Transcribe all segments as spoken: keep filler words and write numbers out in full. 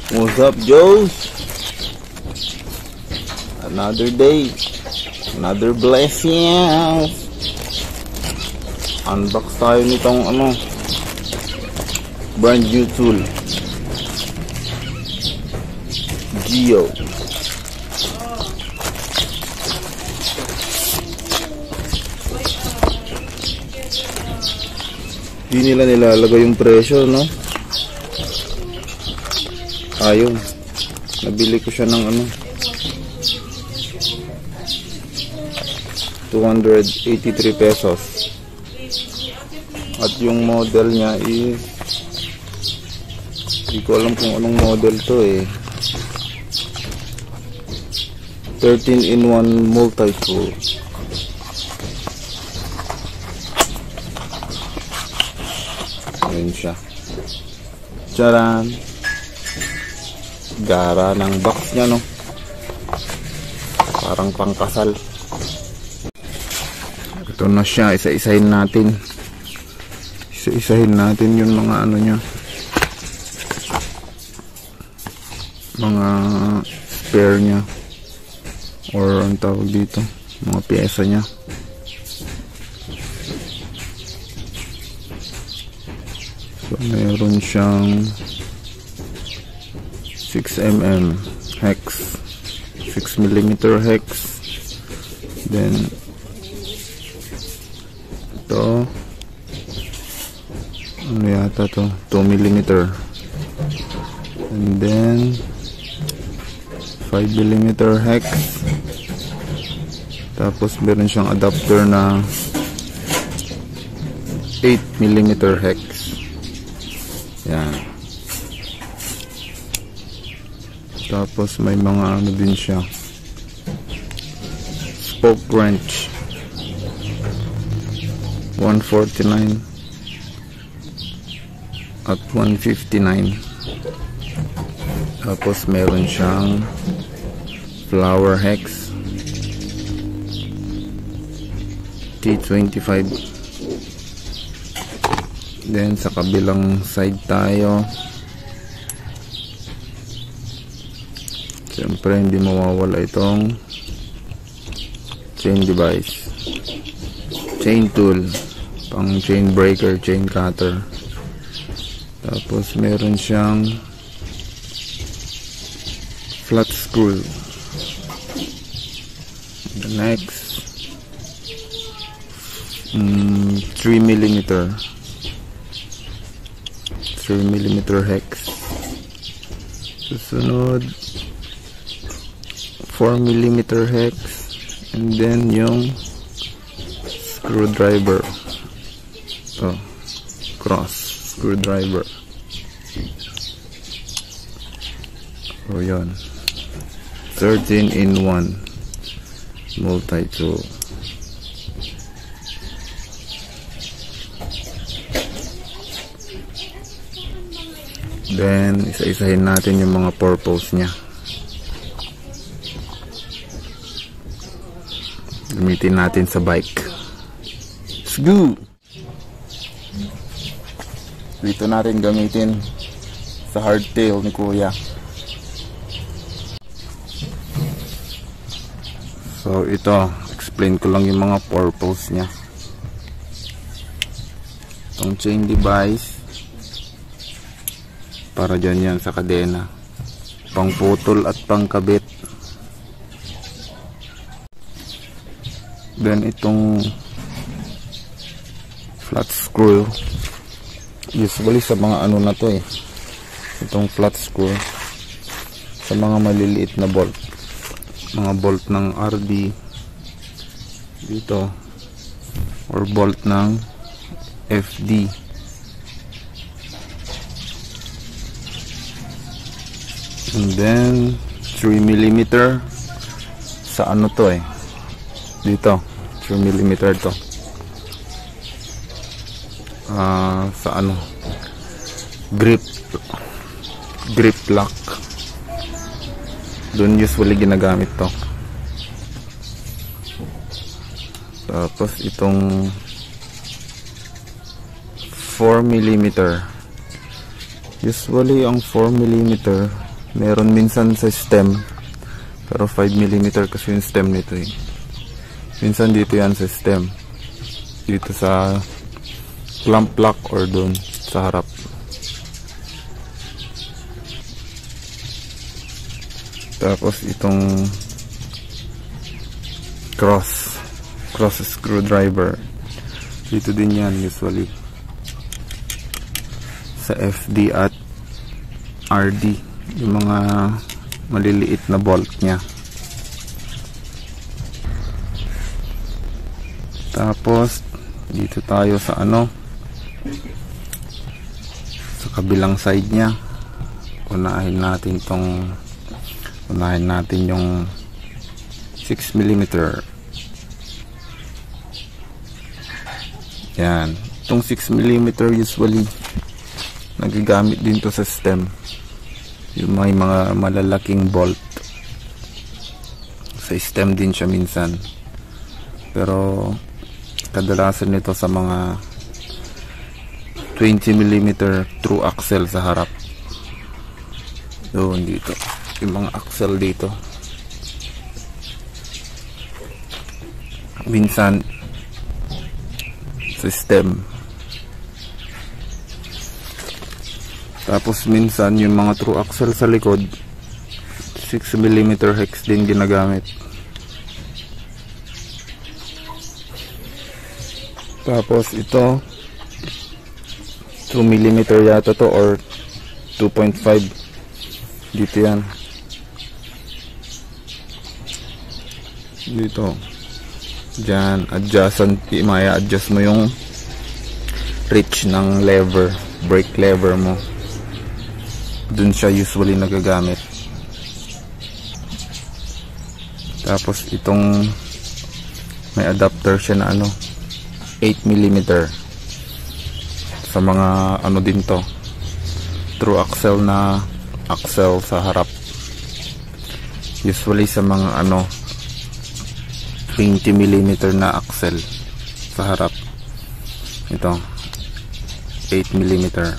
What's up, Joes? Another day, another blessing. Unbox tayo nitong ano, brand new tool, Giyo. Di nila nilalagay yung presyo, no? Ayun, nabili ko siya ng ano, two hundred eighty-three pesos. At yung model niya is, hindi ko alam kung anong model to eh. thirteen in one multi-tool. Ayun siya. Charan! Gara ng box niya, no? Parang pangkasal. Ito na siya, isa-isahin natin. Isa-isahin natin yung mga ano niya, mga spare niya, or ang tawag dito, mga pyesa niya. So meron siyang six millimeter hex, six millimeter hex, then ito ano yata to, two millimeter, and then five millimeter hex, tapos meron siyang adapter na eight millimeter hex. Yan. Tapos may mga ano din siya, spoke wrench, one forty-nine at one fifty-nine. Tapos meron siyang flower hex T twenty-five. Then sa kabilang side tayo, siyempre hindi mawawala itong chain device, chain tool, pang chain breaker, chain cutter. Tapos meron siyang flat screw. The next mm, three millimeter three millimeter hex. Susunod four millimeter hex, and then yung screwdriver, oh, cross screwdriver. Oh, yun, thirteen in one multi-tool. Then isa-isahin natin yung mga purpose niya. Gamitin natin sa bike. Let's go! Dito natin gamitin sa hardtail ni Kuya. So ito, explain ko lang yung mga purpose niya. Itong chain device, para dyan yan sa kadena, pang putol at pang kabit. Then itong flat screw, usually sa mga ano na to eh, itong flat screw sa mga maliliit na bolt, mga bolt ng R D dito, or bolt ng F D. And then three millimeter sa ano to eh, dito three millimeter to, uh, sa ano, grip grip lock, doon usually ginagamit to. Tapos itong four millimeter, usually ang four millimeter Meron minsan sa stem, pero five millimeter kasi yung stem nito eh. Minsan dito yan sa stem, dito sa clamp lock or doon sa harap. Tapos itong cross cross screwdriver, dito din yan usually sa F D at R D, yung mga maliliit na bolt nya. Tapos dito tayo sa ano, sa kabilang side nya. Unahin natin tong unahin natin yung six millimeter. Yan, itong six millimeter usually nagagamit din to sa stem, yung may mga malalaking bolt sa stem din siya minsan, pero kadalasan nito sa mga twenty millimeter through axle sa harap. Doon dito yung mga axle dito, minsan sa stem. Tapos minsan yung mga through axle sa likod, six millimeter hex din ginagamit. Tapos ito two millimeter yata to or two point five, dito yan, dito dyan adjacent, maya adjust mo yung reach ng lever, brake lever mo, dun siya usually nagagamit. Tapos itong may adapter siya na ano, eight millimeter sa mga ano din to, through axle na axle sa harap, usually sa mga ano twenty millimeter na axle sa harap. Ito eight millimeter.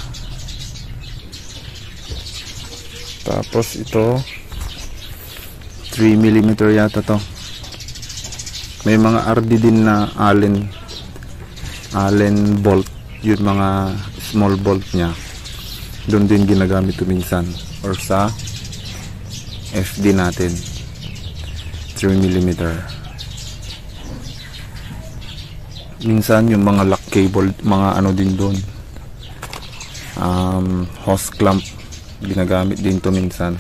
Tapos ito three millimeter yata to. May mga R D din na Allen Allen bolt, yung mga small bolt nya, doon din ginagamit ito minsan, or sa F D natin three millimeter. Minsan yung mga lock cable, mga ano din doon, um, hose clamp, ginagamit din to minsan.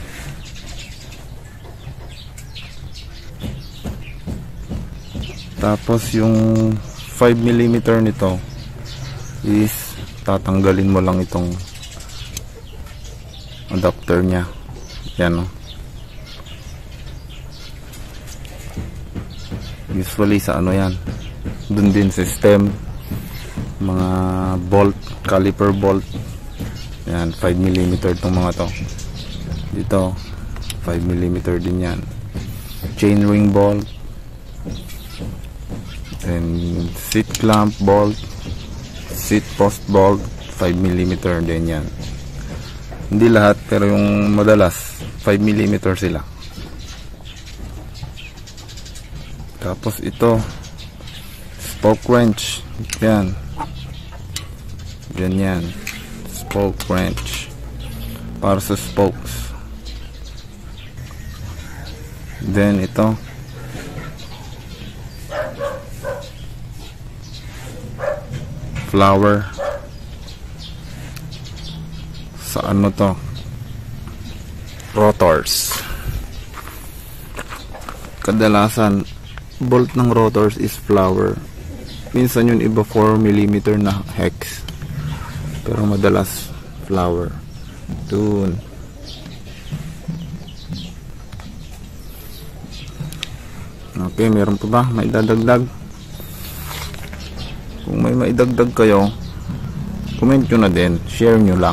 Tapos yung five millimeter nito is tatanggalin mo lang itong adapter nya. Yan o. Usually sa ano yan, dun din sa stem, mga bolt, caliper bolt. Yan, five millimeter itong mga to. Dito five millimeter din yan. Chain ring bolt, and seat clamp bolt, seat post bolt, five millimeter din yan. Hindi lahat, pero yung madalas five millimeter sila. Tapos ito spoke wrench, yan ganyan, spoke wrench para sa spokes. Then ito flower sa ano to, rotors. Kadalasan bolt ng rotors is flower. Minsan yung iba four millimeter na hex, pero madalas flower. Dun. Okay, meron pa ba may dadagdag? Kung may maidagdag kayo, comment nyo na din, share nyo lang.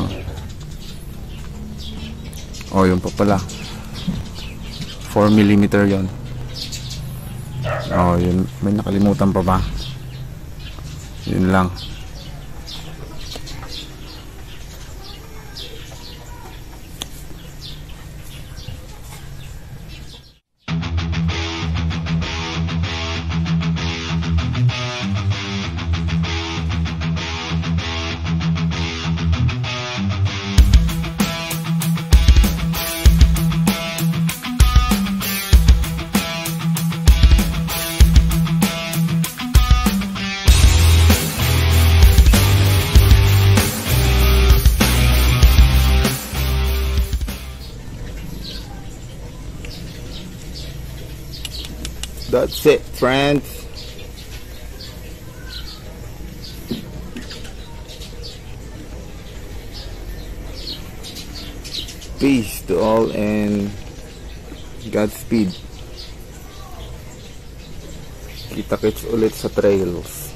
O, yun pa pala, four millimeter yon. O, yun, may nakalimutan pa ba? Yun lang. That's it, friends. Peace to all and Godspeed. Kita-kits ulit sa trails.